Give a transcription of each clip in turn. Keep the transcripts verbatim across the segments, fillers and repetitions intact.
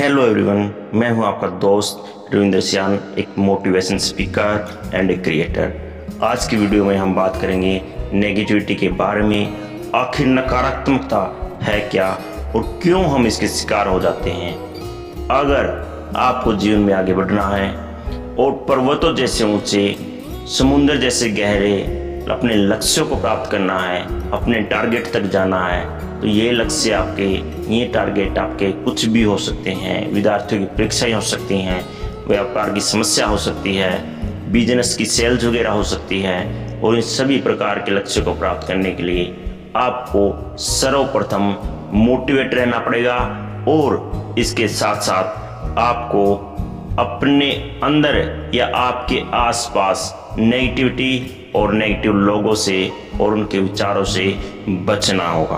Hello everyone, मैं हूं आपका दोस्त रविंद्र सियान, एक motivation speaker and a creator. आज की वीडियो में हम बात करेंगे नेगेटिविटी के बारे में। आखिर नकारात्मकता है क्या और क्यों हम इसके शिकार हो जाते हैं। अगर आपको जीवन में आगे बढ़ना है और पर्वतों जैसे ऊंचे, समुद्र जैसे गहरे अपने लक्ष्यों को प्राप्त करना है, अपने टारगेट तक जाना है, तो ये लक्ष्य आपके, ये टारगेट आपके कुछ भी हो सकते हैं। विद्यार्थियों की परीक्षाएं हो सकती हैं, व्यापार की समस्या हो सकती है, बिजनेस की सेल्स वगैरह हो सकती है। और इन सभी प्रकार के लक्ष्य को प्राप्त करने के लिए आपको सर्वप्रथम मोटिवेट रहना पड़ेगा और इसके साथ साथ आपको अपने अंदर या आपके आसपास नेगेटिविटी और नेगेटिव लोगों से और उनके विचारों से बचना होगा।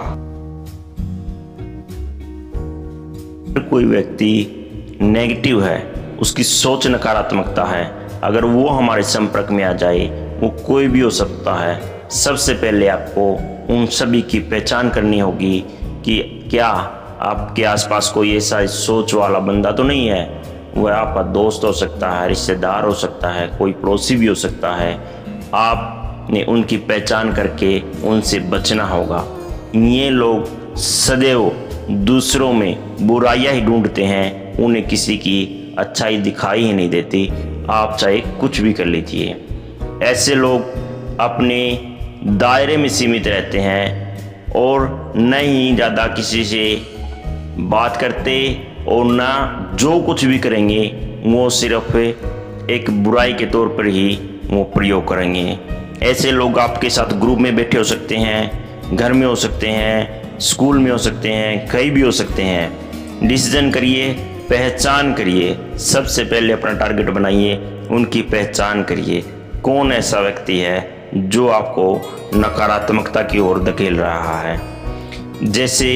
कोई व्यक्ति नेगेटिव है, उसकी सोच नकारात्मकता है, अगर वो हमारे संपर्क में आ जाए, वो कोई भी हो सकता है। सबसे पहले आपको उन सभी की पहचान करनी होगी कि क्या आपके आसपास कोई ऐसा सोच वाला बंदा तो नहीं है। वह आपका दोस्त हो सकता है, रिश्तेदार हो सकता है, कोई पड़ोसी भी हो सकता है। आपने उनकी पहचान करके उनसे बचना होगा। ये लोग सदैव दूसरों में बुराइयां ही ढूंढते हैं, उन्हें किसी की अच्छाई दिखाई ही नहीं देती, आप चाहे कुछ भी कर लीजिए। ऐसे लोग अपने दायरे में सीमित रहते हैं और न ही ज़्यादा किसी से बात करते और ना जो कुछ भी करेंगे वो सिर्फ एक बुराई के तौर पर ही वो प्रयोग करेंगे। ऐसे लोग आपके साथ ग्रुप में बैठे हो सकते हैं, घर में हो सकते हैं, स्कूल में हो सकते हैं, कहीं भी हो सकते हैं। डिसीजन करिए, पहचान करिए। सबसे पहले अपना टारगेट बनाइए, उनकी पहचान करिए। कौन ऐसा व्यक्ति है जो आपको नकारात्मकता की ओर धकेल रहा है। जैसे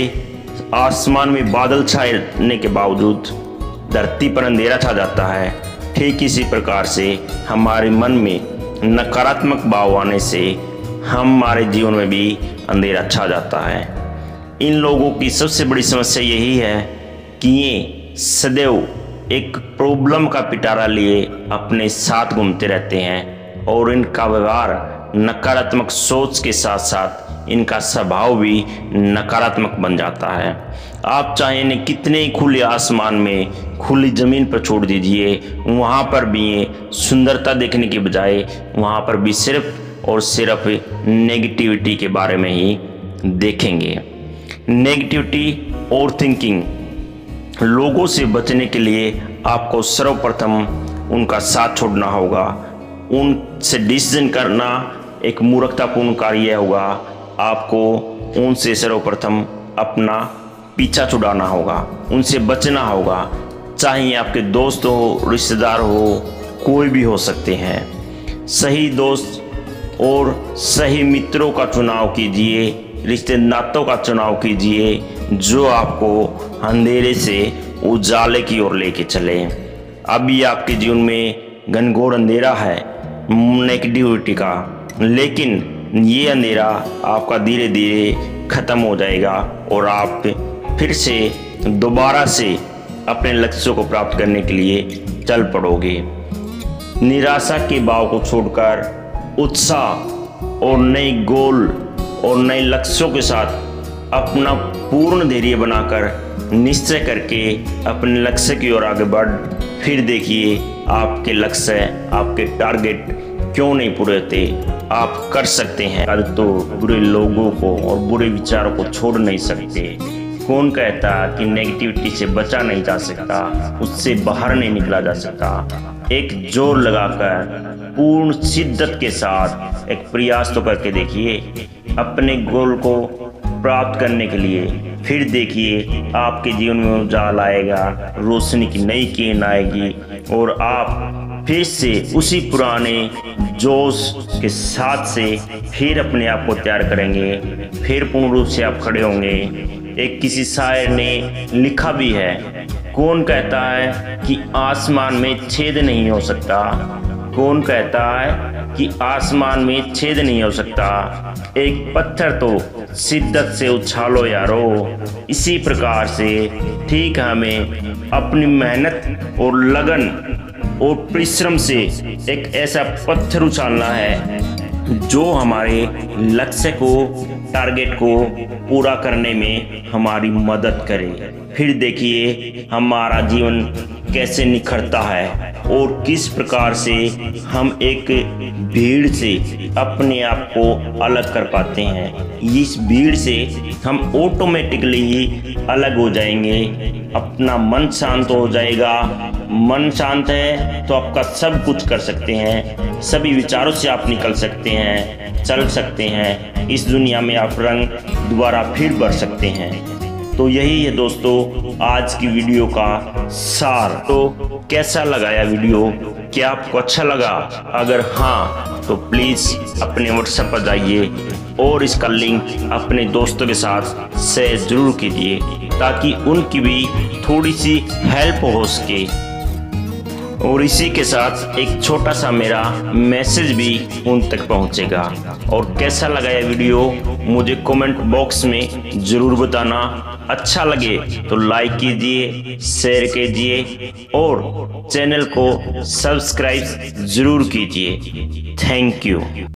आसमान में बादल छाने के बावजूद धरती पर अंधेरा छा जाता है, ठीक इसी प्रकार से हमारे मन में नकारात्मक भाव आने से हमारे जीवन में भी अंधेरा छा जाता है। इन लोगों की सबसे बड़ी समस्या यही है कि ये सदैव एक प्रॉब्लम का पिटारा लिए अपने साथ घूमते रहते हैं और इनका व्यवहार नकारात्मक सोच के साथ साथ इनका स्वभाव भी नकारात्मक बन जाता है। आप चाहे इन्हें कितने खुले आसमान में, खुली ज़मीन पर छोड़ दीजिए, वहाँ पर भी ये सुंदरता देखने के बजाय वहाँ पर भी सिर्फ और सिर्फ नेगेटिविटी के बारे में ही देखेंगे। नेगेटिविटी और थिंकिंग लोगों से बचने के लिए आपको सर्वप्रथम उनका साथ छोड़ना होगा। उनसे डिसीजन करना एक मूर्खतापूर्ण कार्य होगा। आपको उनसे सर्वप्रथम अपना पीछा छुड़ाना होगा, उनसे बचना होगा। चाहे आपके दोस्त हो, रिश्तेदार हो, कोई भी हो सकते हैं। सही दोस्त और सही मित्रों का चुनाव कीजिए, रिश्ते नातों का चुनाव कीजिए जो आपको अंधेरे से उजाले की ओर लेके चले। अभी आपके जीवन में घनघोर अंधेरा है नेगेटिविटी का, लेकिन ये अंधेरा आपका धीरे धीरे खत्म हो जाएगा और आप फिर से दोबारा से अपने लक्ष्यों को प्राप्त करने के लिए चल पड़ोगे। निराशा के भाव को छोड़कर उत्साह और नई गोल और नए लक्ष्यों के साथ अपना पूर्ण धैर्य बनाकर निश्चय करके अपने लक्ष्य की ओर आगे बढ़, फिर देखिए आपके लक्ष्य, आपके टारगेट क्यों नहीं पूरे होते। आप कर सकते हैं। अब तो बुरे लोगों को और बुरे विचारों को छोड़ नहीं सकते। कौन कहता कि नेगेटिविटी से बचा नहीं जा सकता, उससे बाहर नहीं निकला जा सकता। एक जोर लगाकर पूर्ण शिद्दत के साथ एक प्रयास तो करके देखिए अपने गोल को प्राप्त करने के लिए। फिर देखिए आपके जीवन में उजाला आएगा, रोशनी की नई किरण आएगी और आप फिर से उसी पुराने जोश के साथ से फिर अपने आप को तैयार करेंगे। फिर पूर्ण रूप से आप खड़े होंगे। एक किसी शायर ने लिखा भी है, कौन कहता है कि आसमान में छेद नहीं हो सकता। कौन कहता है कि आसमान में छेद नहीं हो सकता, एक पत्थर तो शिद्दत से उछालो यारो। इसी प्रकार से ठीक हमें अपनी मेहनत और लगन और परिश्रम से एक ऐसा पत्थर उछालना है जो हमारे लक्ष्य को, टारगेट को पूरा करने में हमारी मदद करे। फिर देखिए हमारा जीवन कैसे निखरता है और किस प्रकार से हम एक भीड़ से अपने आप को अलग कर पाते हैं। इस भीड़ से हम ऑटोमेटिकली ही अलग हो जाएंगे, अपना मन शांत हो जाएगा। मन शांत है तो आपका सब कुछ कर सकते हैं, सभी विचारों से आप निकल सकते हैं, चल सकते हैं, इस दुनिया में आप रंग दोबारा फिर भर सकते हैं। तो यही है दोस्तों आज की वीडियो का सार। तो कैसा लगा यह वीडियो, क्या आपको अच्छा लगा? अगर हाँ तो प्लीज़ अपने व्हाट्सएप पर जाइए और इसका लिंक अपने दोस्तों के साथ शेयर जरूर कीजिए ताकि उनकी भी थोड़ी सी हेल्प हो सके। और इसी के साथ एक छोटा सा मेरा मैसेज भी उन तक पहुंचेगा। और कैसा लगा यह वीडियो मुझे कमेंट बॉक्स में ज़रूर बताना। अच्छा लगे तो लाइक कीजिए, शेयर कीजिए और चैनल को सब्सक्राइब ज़रूर कीजिए। Thank you.